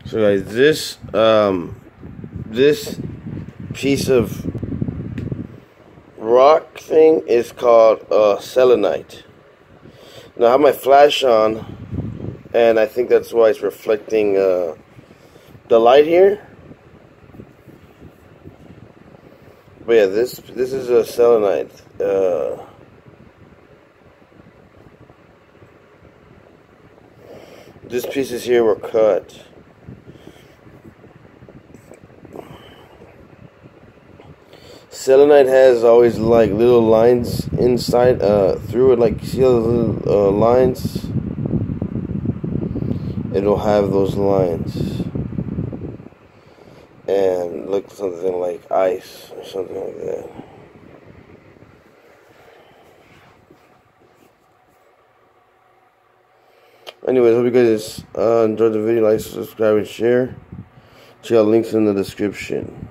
So guys, this piece of rock thing is called selenite. Now I have my flash on, and I think that's why it's reflecting the light here. But yeah, this is a selenite. These pieces here were cut. Selenite has always like little lines inside, through it. Like, see those little lines? It'll have those lines, and look something like ice or something like that. Anyways, hope you guys enjoyed the video. Like, subscribe, and share. Check out links in the description.